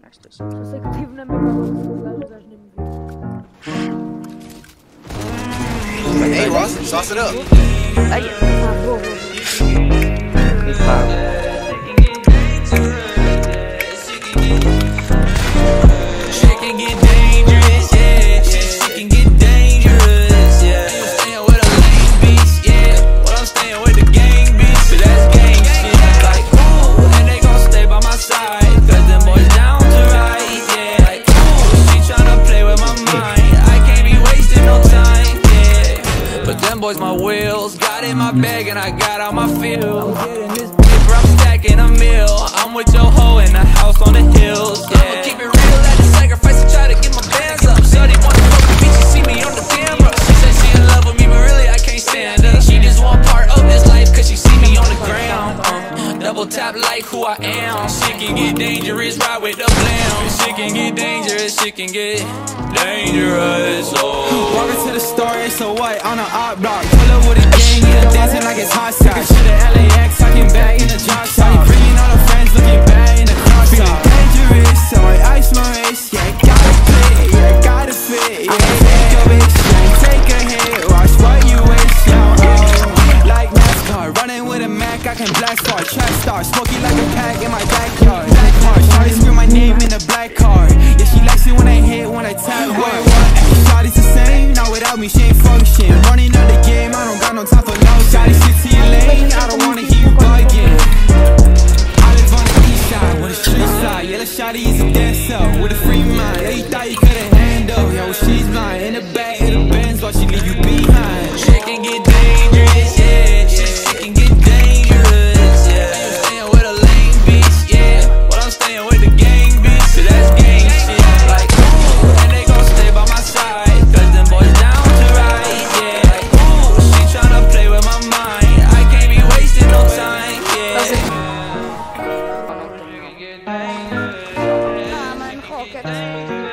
Estes. Eu sei que estive na mesma balança, os gajos nem me viram. Hey Ross, sauce it up. Ai, Boa. Shit can get dangerous, yeah. Shit can get dangerous, yeah. You staying with a lame bitch, yeah. Well, I'm staying with the gang bitch, but that's gang shit. Like, ooh, and they gon' stay by my side, cause them boys down to ride, yeah. Like, ooh, she tryna play with my mind, I can't be wasting no time, yeah. But them boys my wheels, got in my bag and I got out my field. I'm getting this paper, I'm stacking a meal. I'm with your hoe in the house on the hills, yeah. I'ma keep it real, at the sacrifice and try to get my bands up. Shorty wanna fuck with me, she see me on the camera. She said she in love with me, but really I can't stand her. She just want part of this life, cause she see me on the ground. Double tap like who I am. Shit can get dangerous, ride with the blam. Shit can get dangerous, shit can get dangerous, oh. Walking to the store, it's a white on an art block. Pull up with a gang, yeah, dancing like it's hot sauce. Shit at LAX, talking back in the drop top. Bringing all the friends, looking bad in the crop top. Dangerous, so I ice my race. Yeah, gotta play, yeah, gotta fit. Yeah, take a bitch, yeah, take a hit. Watch what you waste, yeah, oh. Like NASCAR, running with a Mac, I can blast far. Trap star, smoking like a pack in my backyard. Black car, shawty scream my name in the black car. Yeah, she likes it when I hit, when I tap her. Shawty's the same, not without me, she ain't function. Running out the game, I don't got no time for love. Shawty, stick to your lane, I don't wanna hear you bugging. I live on the east side, with a street side. Yeah, the shawty is a dancer, with a free mind. Yeah, you thought you couldn't handle, yeah, well she's mine. In the back of the Benz, while she leave you behind. Shit can get dangerous, yeah. Shit can get dangerous, yeah. You staying with a lame bitch, yeah. Well, I'm staying with the gang bitch, so that's gang shit. Like, ooh, and they gon' stay by my side, cause them boys down to ride, yeah. Like, ooh, she tryna play with my mind, I can't be wasting no time, yeah. Ah, man, Rocket.